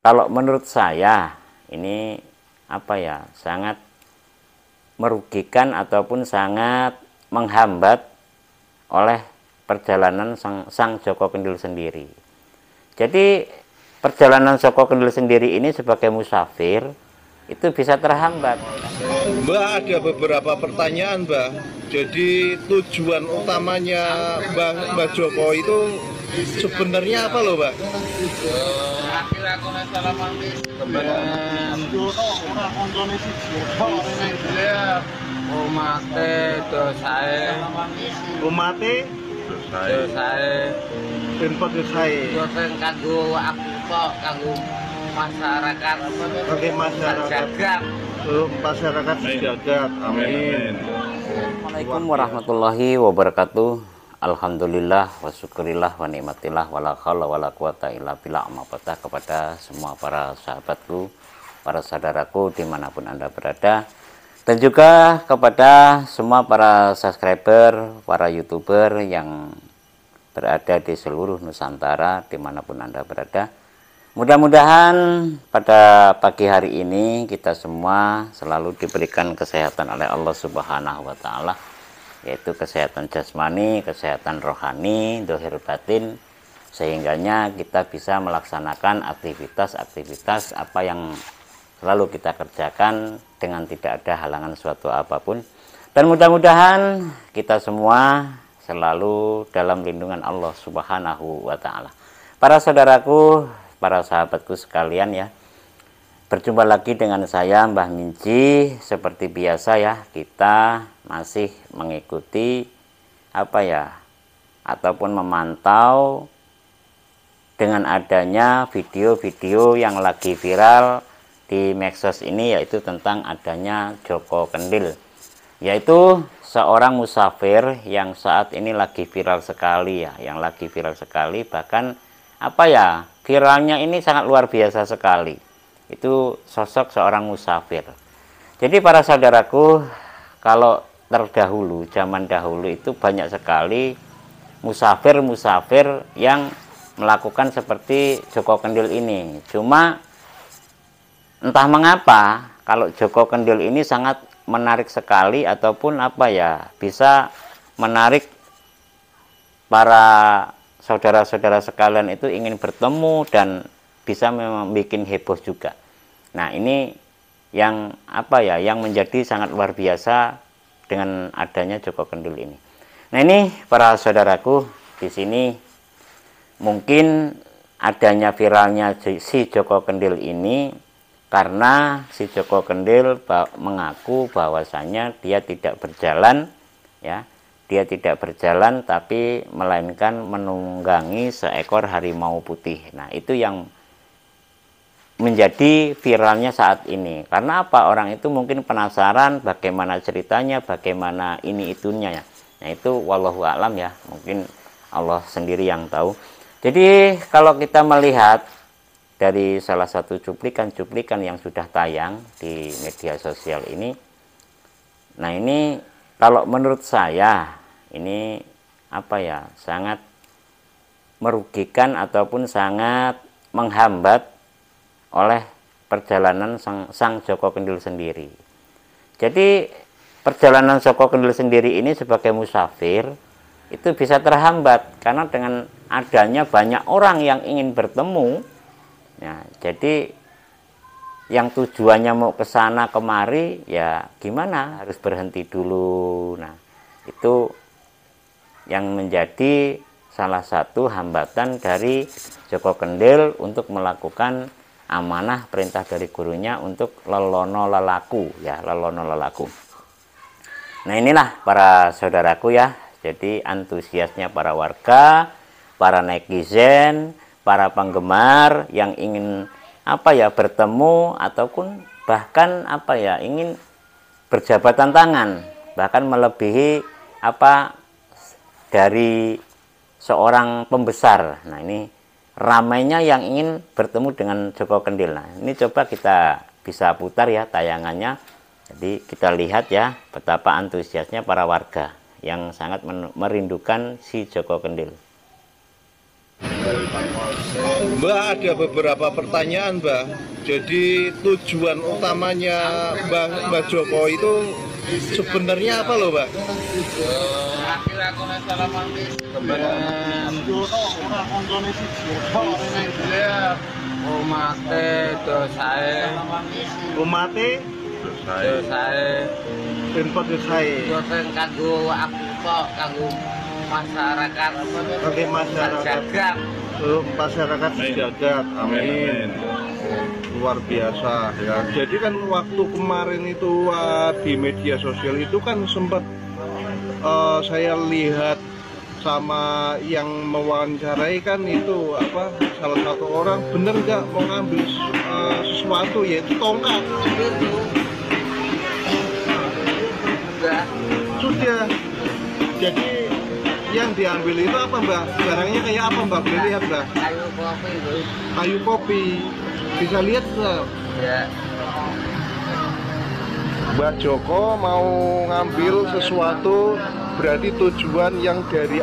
Kalau menurut saya ini sangat merugikan ataupun sangat menghambat oleh perjalanan sang Joko Kendil sendiri. Jadi perjalanan Joko Kendil sendiri ini sebagai musafir itu bisa terhambat. Mbak, ada beberapa pertanyaan, Mbak. Jadi tujuan utamanya Mbak Joko itu sebenarnya apa loh, Mbak? Umate dosae Umate dosae dan dosae. dosen kanggo apa kanggo masyarakat Oke, masyarakat. jagat. Masyarakat sejagat. Amin. Assalamualaikum warahmatullahi wabarakatuh. Alhamdulillah wa syukurillah wa nikmatillah wa la haula wa la quwata illa billah. Amapatah kepada semua para sahabatku, para saudaraku dimanapun Anda berada, dan juga kepada semua para subscriber, para YouTuber yang berada di seluruh Nusantara dimanapun Anda berada. Mudah-mudahan pada pagi hari ini kita semua selalu diberikan kesehatan oleh Allah Subhanahu wa Ta'ala, yaitu kesehatan jasmani, kesehatan rohani, dohir batin, sehingganya kita bisa melaksanakan aktivitas-aktivitas apa yang selalu kita kerjakan dengan tidak ada halangan suatu apapun. Dan mudah-mudahan kita semua selalu dalam lindungan Allah Subhanahu wa Ta'ala. Para saudaraku, para sahabatku sekalian ya, berjumpa lagi dengan saya Mbah Minci. Seperti biasa ya, kita masih mengikuti ataupun memantau dengan adanya video-video yang lagi viral di medsos ini, yaitu tentang adanya Joko Kendil, yaitu seorang musafir yang saat ini lagi viral sekali ya, bahkan viralnya ini sangat luar biasa sekali. Itu sosok seorang musafir. Jadi para saudaraku, kalau terdahulu, zaman dahulu itu banyak sekali musafir-musafir yang melakukan seperti Joko Kendil ini. Cuma entah mengapa kalau Joko Kendil ini sangat menarik sekali, ataupun bisa menarik para saudara-saudara sekalian itu ingin bertemu dan bisa membuat heboh juga. Nah, ini yang yang menjadi sangat luar biasa dengan adanya Joko Kendil ini. Nah, ini para saudaraku, di sini mungkin adanya viralnya si Joko Kendil ini karena si Joko Kendil mengaku bahwasanya dia tidak berjalan ya. Dia tidak berjalan, tapi melainkan menunggangi seekor harimau putih. Nah, itu yang menjadi viralnya saat ini. Karena apa? Orang itu mungkin penasaran bagaimana ceritanya, bagaimana ini itunya ya. Nah, itu wallahu a'lam ya. Mungkin Allah sendiri yang tahu. Jadi kalau kita melihat dari salah satu cuplikan-cuplikan yang sudah tayang di media sosial ini, nah ini kalau menurut saya ini sangat merugikan ataupun sangat menghambat oleh perjalanan sang Joko Kendil sendiri. Jadi perjalanan Joko Kendil sendiri ini sebagai musafir itu bisa terhambat karena dengan adanya banyak orang yang ingin bertemu. Ya, jadi yang tujuannya mau ke sana kemari ya gimana, harus berhenti dulu. Nah, itu yang menjadi salah satu hambatan dari Joko Kendil untuk melakukan amanah perintah dari gurunya untuk lelono lelaku ya, lelono lelaku. Nah, inilah para saudaraku ya, jadi antusiasnya para warga, para netizen, para penggemar yang ingin bertemu ataupun bahkan ingin berjabatan tangan, bahkan melebihi dari seorang pembesar. Nah, ini ramainya yang ingin bertemu dengan Joko Kendil. Nah, ini coba kita bisa putar ya tayangannya. Jadi kita lihat ya betapa antusiasnya para warga yang sangat merindukan si Joko Kendil. Mbak, ada beberapa pertanyaan, Mbak. Jadi tujuan utamanya Mbak Joko itu sebenarnya apa loh, Mbak? Umate dosae Umate dosae Pemkot Dosae dosen kanggo aku kok kanggo masyarakat Oke, masyarakat jagat masyarakat sejagat. Amin. Luar biasa ya. Jadi kan waktu kemarin itu di media sosial itu kan sempat saya lihat sama yang mewawancarai kan itu apa, salah satu orang bener nggak mau ngambil sesuatu, yaitu tongkat. Sudah. Jadi yang diambil itu apa, Mbak? Barangnya kayak apa, Mbak? Boleh lihat, Mbak? kayu kopi Bu. Kayu kopi. Bisa lihat, Mbak? Ya Mbak Joko mau ngambil sesuatu, berarti tujuan yang dari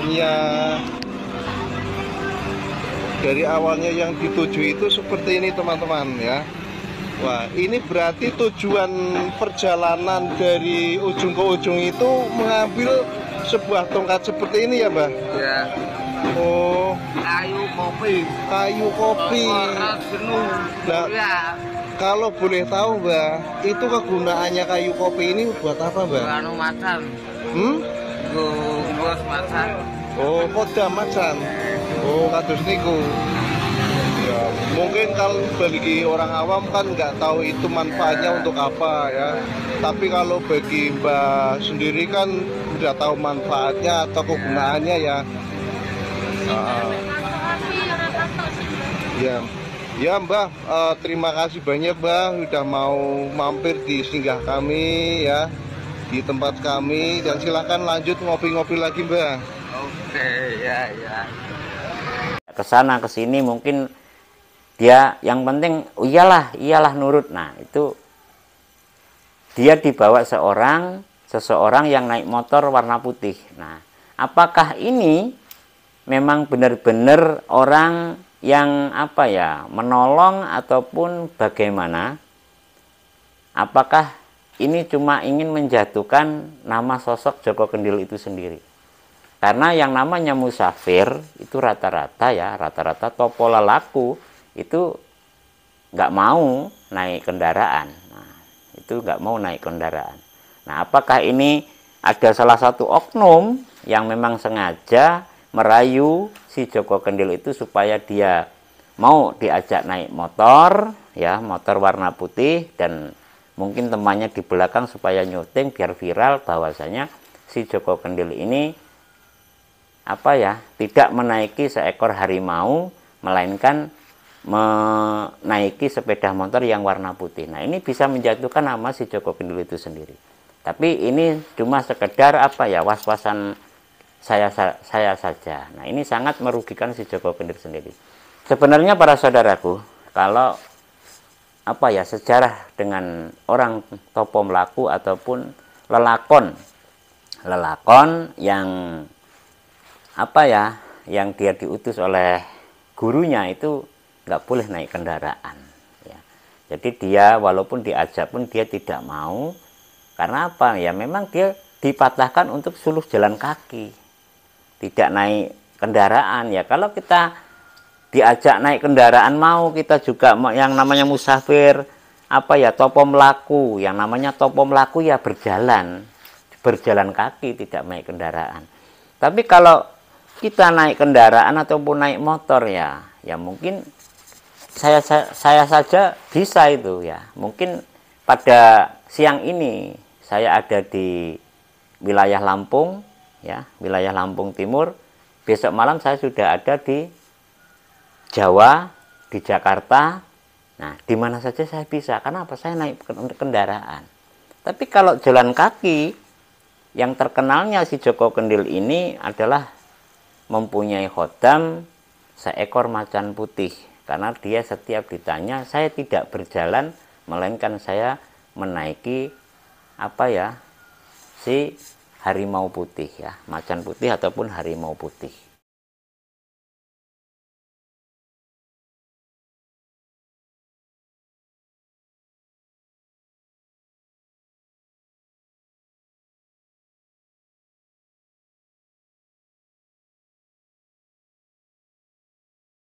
awalnya yang dituju itu seperti ini, teman-teman ya. Wah, ini berarti tujuan perjalanan dari ujung ke ujung itu mengambil sebuah tongkat seperti ini ya, Mbak? ya Oh, kayu kopi kayu kopi. orang jenuh Nah, ya kalau boleh tahu, Mbak, itu kegunaannya kayu kopi ini buat apa, Mbak? anu macan Hmm? bos macan Oh, kodam macan. Oh, kados niku. Ya, mungkin kalau bagi orang awam kan nggak tahu itu manfaatnya untuk apa ya. Tapi kalau bagi Mbak sendiri kan udah tahu manfaatnya atau kegunaannya ya. Ya, ya Mbak, terima kasih banyak Mbak udah mau mampir di singgah kami ya, di tempat kami, dan silahkan lanjut ngopi-ngopi lagi Mbak. oke ya Kesana kesini mungkin dia yang penting iyalah nurut. Nah itu dia dibawa seseorang yang naik motor warna putih. Nah apakah ini memang benar-benar orang yang apa ya, menolong ataupun bagaimana? Apakah ini cuma ingin menjatuhkan nama sosok Joko Kendil itu sendiri? Karena yang namanya musafir itu rata-rata topo lelaku itu nggak mau naik kendaraan. Nah, itu nggak mau naik kendaraan. Nah, apakah ini ada salah satu oknum yang memang sengaja merayu si Joko Kendil itu supaya dia mau diajak naik motor, ya, motor warna putih, dan mungkin temannya di belakang supaya nyuting biar viral bahwasanya si Joko Kendil ini apa ya, tidak menaiki seekor harimau, melainkan menaiki sepeda motor yang warna putih. Nah, ini bisa menjatuhkan nama si Joko Kendil itu sendiri. Tapi ini cuma sekedar apa ya, was-wasan saya saja. Nah, ini sangat merugikan si Joko Kendil sendiri. Sebenarnya para saudaraku, kalau apa ya, sejarah dengan orang topo melaku ataupun lelakon yang apa ya, yang dia diutus oleh gurunya itu nggak boleh naik kendaraan ya. Jadi dia walaupun diajak pun dia tidak mau. Karena apa ya, memang dia dipatahkan untuk suluh jalan kaki, tidak naik kendaraan ya. Kalau kita diajak naik kendaraan mau, kita juga yang namanya musafir apa ya, topo melaku, yang namanya topo melaku ya berjalan kaki, tidak naik kendaraan. Tapi kalau kita naik kendaraan ataupun naik motor ya mungkin saya saja bisa itu ya. Mungkin pada siang ini saya ada di wilayah Lampung ya, wilayah Lampung Timur. Besok malam saya sudah ada di Jawa, di Jakarta. Nah, di mana saja saya bisa. Karena apa? Saya naik kendaraan. Tapi kalau jalan kaki, yang terkenalnya si Joko Kendil ini adalah mempunyai khodam seekor macan putih. Karena dia setiap ditanya, saya tidak berjalan, melainkan saya menaiki apa ya, si harimau putih ya, macan putih ataupun harimau putih.